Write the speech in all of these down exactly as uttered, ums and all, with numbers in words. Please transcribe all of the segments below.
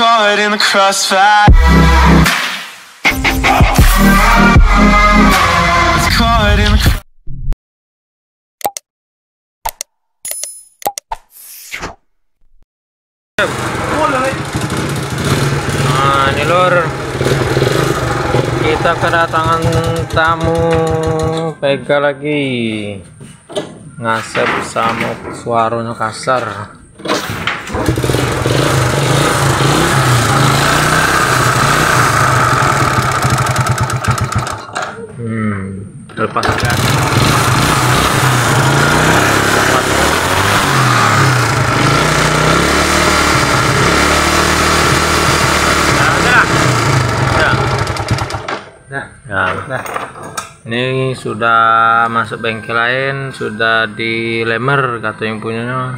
caught in the crossfire. It's caught in the Nah ini lur, kita kedatangan tamu Vega lagi ngasep sama suaranya kasar. Hmm, lepas gas. Nah, nah, nah, ini sudah masuk bengkel lain, sudah dilemer kata yang punyanya.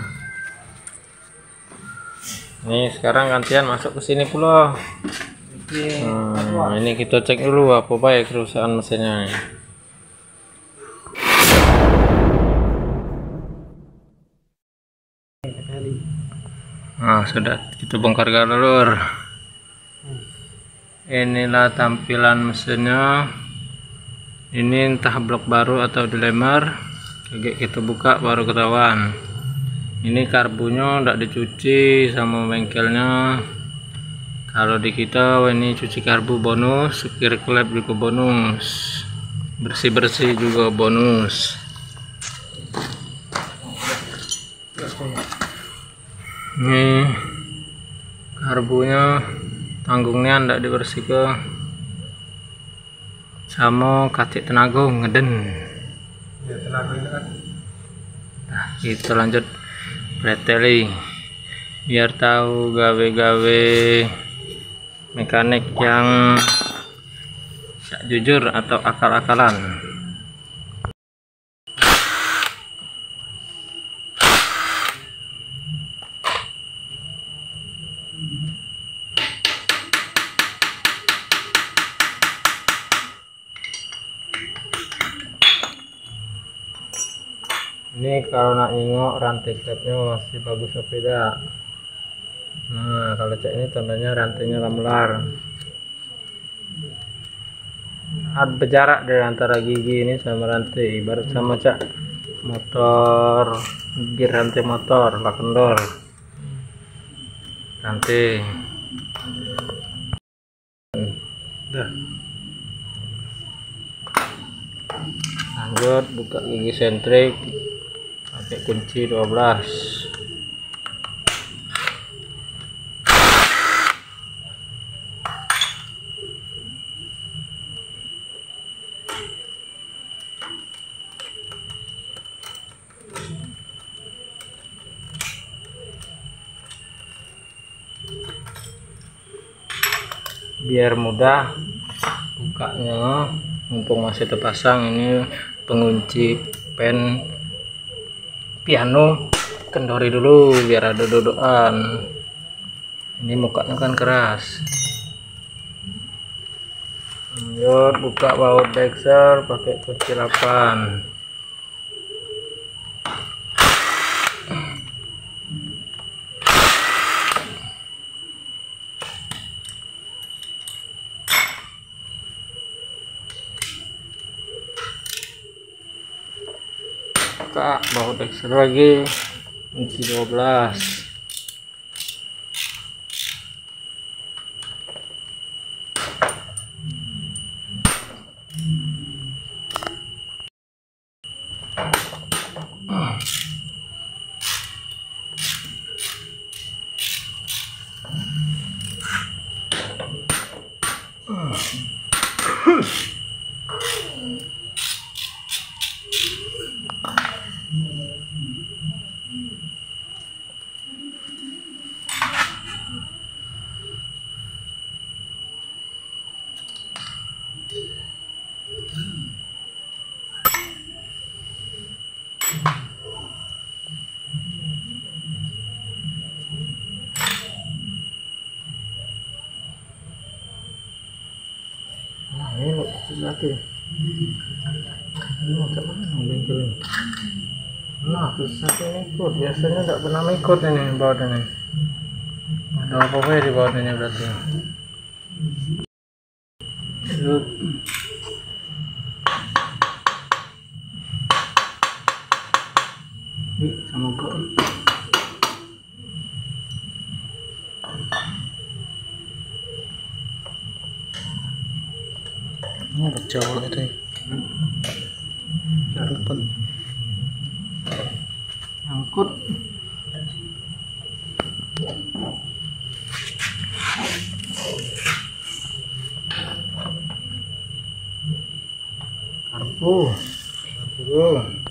Ini sekarang gantian masuk ke sini pula. Hmm, ini kita cek dulu apa baik kerusakan mesinnya. Nah, sudah kita bongkar galur. Inilah tampilan mesinnya. Ini entah blok baru atau dilemer. Oke, kita buka baru ketahuan. Ini karbunya tidak dicuci sama bengkelnya. Kalau di kita ini cuci karbu bonus, supir klep juga bonus, bersih-bersih juga bonus. Ini karbunya, tanggungnya ndak dibersihkan sama katik tenaga ngeden. Nah, kita lanjut preteli biar tahu gawe-gawe mekanik yang jujur atau akal-akalan. Ini kalau nak nengok rantai klepnya masih bagus apa tidak. Nah, kalau cek ini tandanya rantainya lamelar. Ada berjarak dari antara gigi ini sama rantai, ibarat sama cak motor, gigi rantai motor, lah kendor rantai. Dah. Lanjut buka gigi sentrik pakai kunci dua belas. Biar mudah bukanya, mumpung masih terpasang ini pengunci pen piano, kendori dulu biar ada dodokan. Ini mukanya kan keras. Lanjut buka baut dexter pakai kunci delapan. Buka baut dexter lagi kunci dua belas. Lagi ini macam mana bengkel ini? Nah, terus satu ikut, biasanya tidak pernah ikut ini baut ini. Ada Udah apa ya di bawahnya berarti. Yuk. Yuk sama kok. Oh, jauh itu ya. Carupan. Angkut. Karbu. Karbu.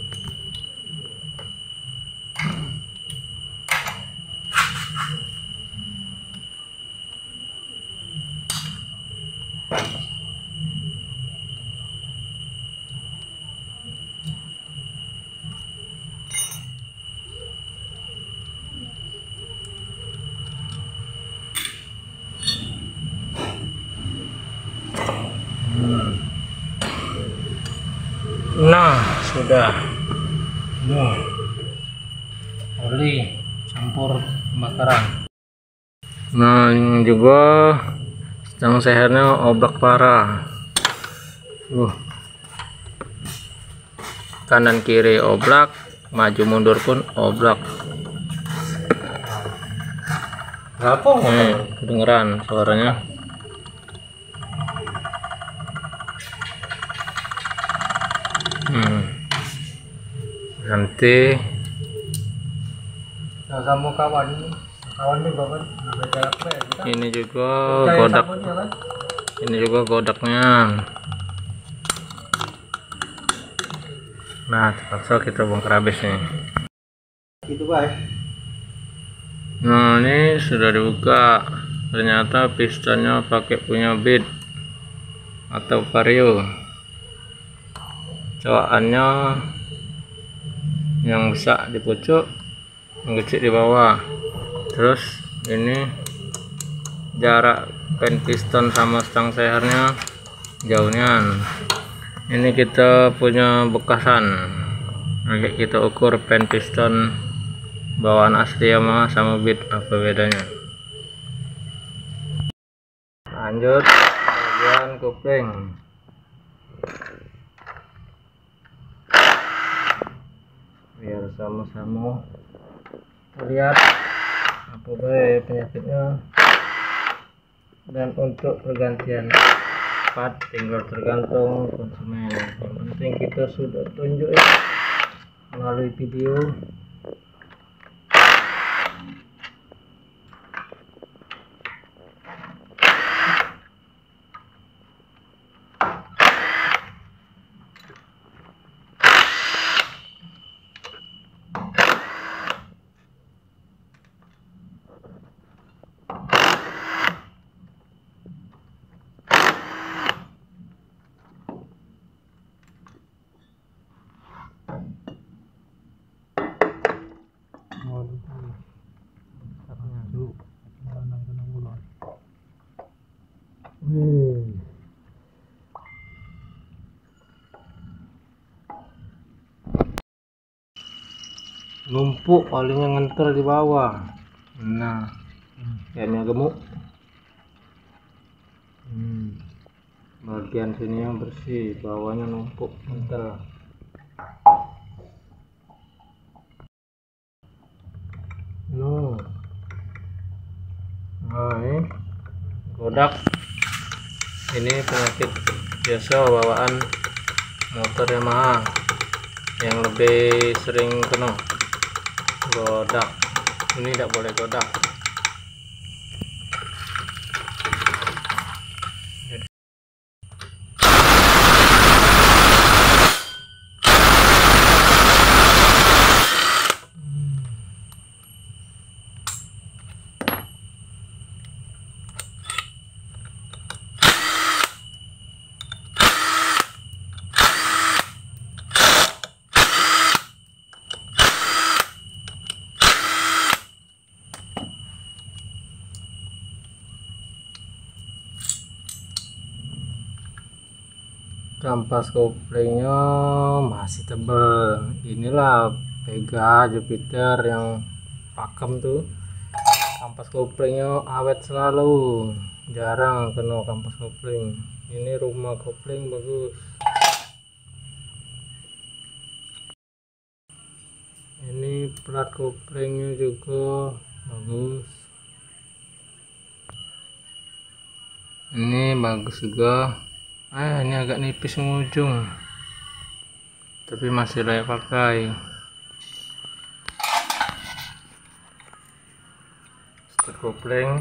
Nah, sudah. Nah, oli campur pembakaran. Nah, ini juga stang sehernya oblak parah. Uh. Kanan kiri oblak, maju mundur pun oblak. Berapa? Nih, kedengeran suaranya. Hmm. Nanti Sama kawan kawan nih bapak ini juga godak, ini juga godaknya. Nah, terpaksa kita bongkar habis nih. Gitu baik. Nah, ini sudah dibuka. Ternyata pistonnya pakai punya bit atau vario. Cowakannya yang besar di pucuk, yang kecil di bawah. Terus ini jarak pen piston sama stang sehernya jauhnya. Ini kita punya bekasan. Nanti kita ukur pen piston bawaan asli Yamaha sama bit apa bedanya. Lanjut bagian kopling. Biar sama-sama lihat apa baik penyakitnya, dan untuk pergantian part tinggal tergantung konsumen. Yang penting kita sudah tunjuk ya melalui video. Hmm. Numpuk palingnya ngenter di bawah. Nah, kayaknya gemuk. Hmm. Bagian sini yang bersih, bawahnya numpuk ngenter. No. Nah, ini godak. Ini penyakit biasa bawaan motor Yamaha yang lebih sering kena godak. Ini tidak boleh godak. Kampas koplingnya masih tebal. Inilah Vega Jupiter yang pakem tuh. kampas koplingnya awet selalu, jarang kena kampas kopling. Ini rumah kopling bagus. Ini plat koplingnya juga bagus. Ini bagus juga. Ah, ini agak nipis ujung, tapi masih layak pakai. Setir kopling.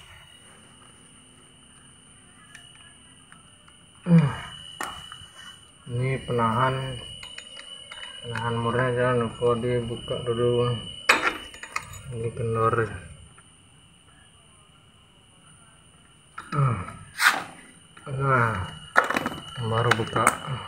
Ini penahan penahan murnya, jangan lupa dibuka dulu. Ini kendor. Nah, baru buka.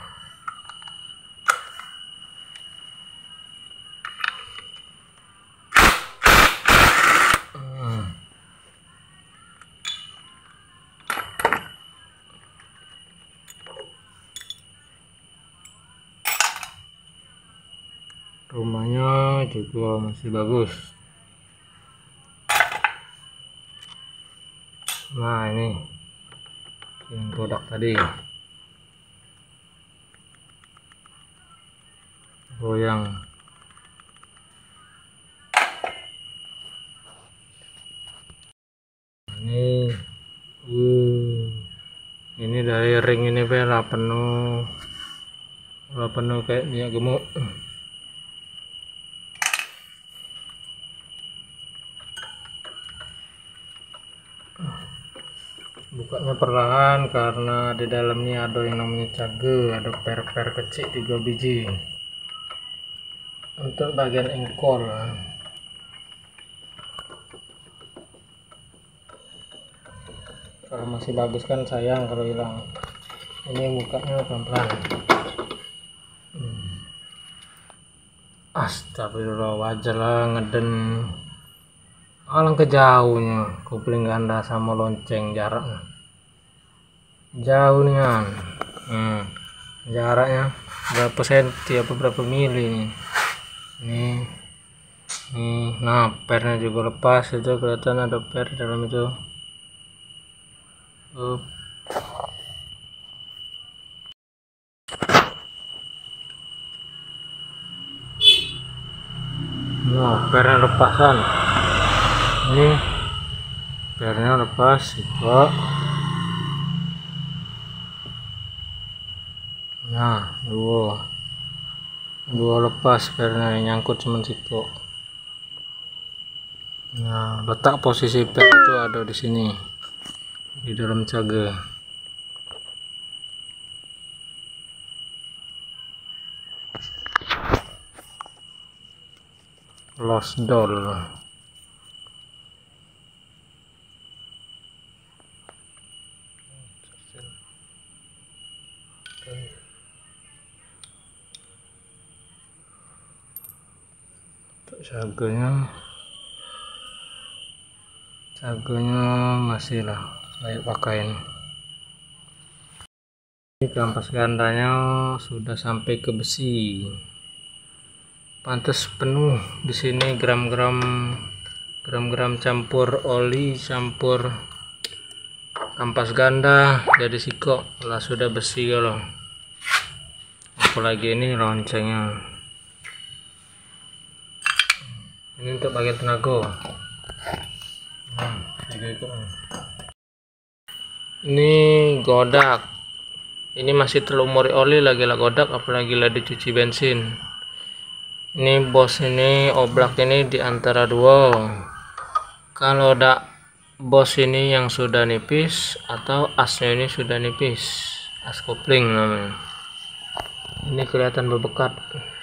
Rumahnya juga masih bagus. Nah, ini yang produk tadi goyang. Ini uh, ini dari ring ini lah penuh lah penuh kayak minyak gemuk. Bukanya perlahan karena di dalamnya ada yang namanya cage, ada per-per kecil tiga biji untuk bagian engkol. Kalau masih bagus kan sayang kalau hilang. Ini bukanya pelan-pelan. hmm. Astagfirullah, wajar lah ngeden. Alangkah jauhnya kopling ganda sama lonceng, jaraknya jauh nih kan. hmm. Jaraknya berapa senti apa berapa mili nih. Nih, nih. Nah, pernya juga lepas, itu kelihatan ada per di dalam itu. Up. Nah, pernya lepasan. Ini pernya lepas juga. Nah, dua dua lepas pernya, nyangkut cuma situ. Nah, letak posisi per itu ada di sini di dalam cage. Lost doll. Cagenya cagenya masih lah layak pakai. Ini kampas gandanya sudah sampai ke besi, pantas penuh di sini. Gram-gram gram-gram campur oli campur kampas ganda jadi sikok lah, sudah besi kalau. Apalagi ini loncengnya. Ini untuk bagian tenaga. Hmm, ini godak. Ini masih terlumuri oli lagi lah godak, apalagi lah dicuci bensin. Ini bos ini oblak ini di antara dua. Kalau dak bos ini yang sudah nipis atau asnya ini sudah nipis, as kopling namanya. Ini kelihatan berbekat.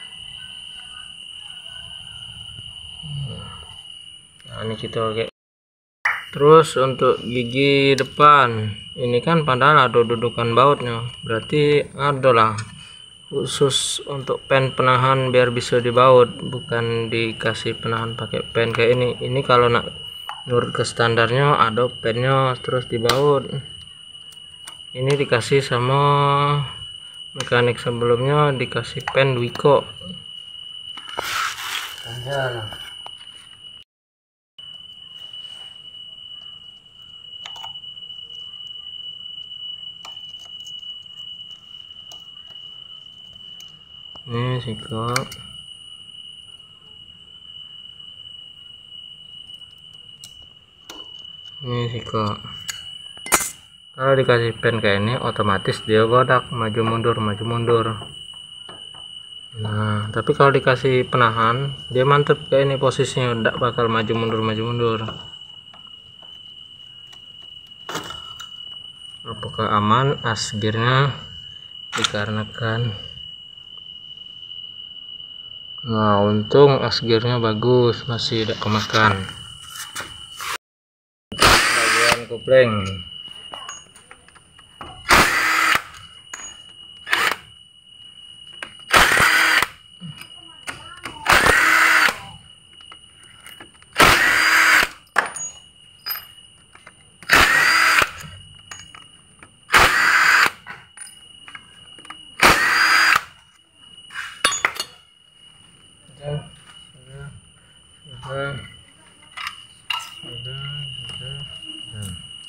Nah, ini kita oke. Terus untuk gigi depan ini kan padahal ada dudukan bautnya, berarti ada lah khusus untuk pen penahan biar bisa dibaut, bukan dikasih penahan pakai pen kayak ini. Ini kalau nak nurut ke standarnya ada pennya terus dibaut. Ini dikasih sama mekanik sebelumnya, dikasih pen Wiko. Ini sikap. Ini sikap. Kalau dikasih pen kayak ini otomatis dia godak maju mundur maju mundur. Nah, tapi kalau dikasih penahan dia mantep kayak ini posisinya, tidak bakal maju mundur maju mundur. Apakah aman? As gearnya dikarenakan, nah untung as gearnya bagus, masih tidak kemakan. Bagian kopling. Sudah, sudah, sudah, sudah, sudah, sudah.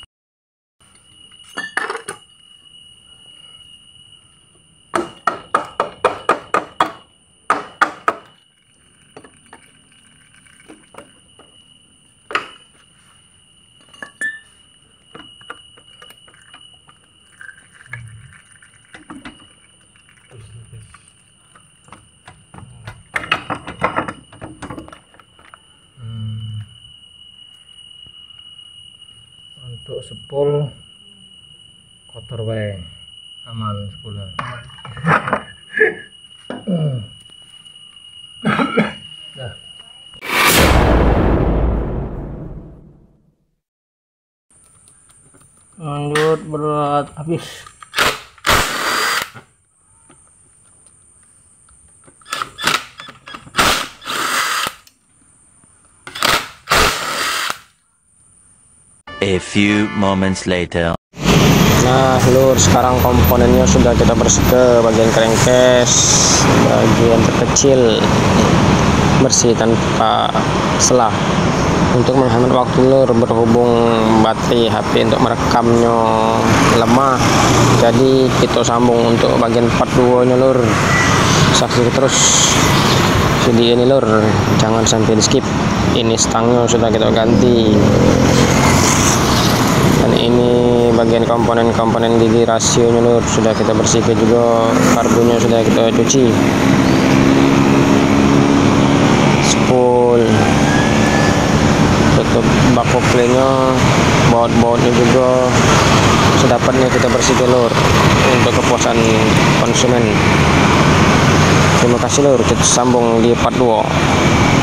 Untuk sepul kotor bae, aman sepulnya. Dah. Lanjut berat habis. A few moments later. Nah lur, sekarang komponennya sudah kita bersih ke bagian crankcase, bagian terkecil, bersih tanpa selah untuk menghemat waktu lur, berhubung baterai H P untuk merekamnya lemah, jadi kita sambung untuk bagian part dua nya lur. Saksikan terus video ini lur, jangan sampai di skip. Ini stangnya sudah kita ganti, dan ini bagian komponen-komponen gigi rasionya lur sudah kita bersihkan juga, karbunya sudah kita cuci, spool, tutup bak koplingnya, baut-bautnya juga sedapatnya kita bersihkan lur untuk kepuasan konsumen. Terima kasih lur, kita sambung di part dua.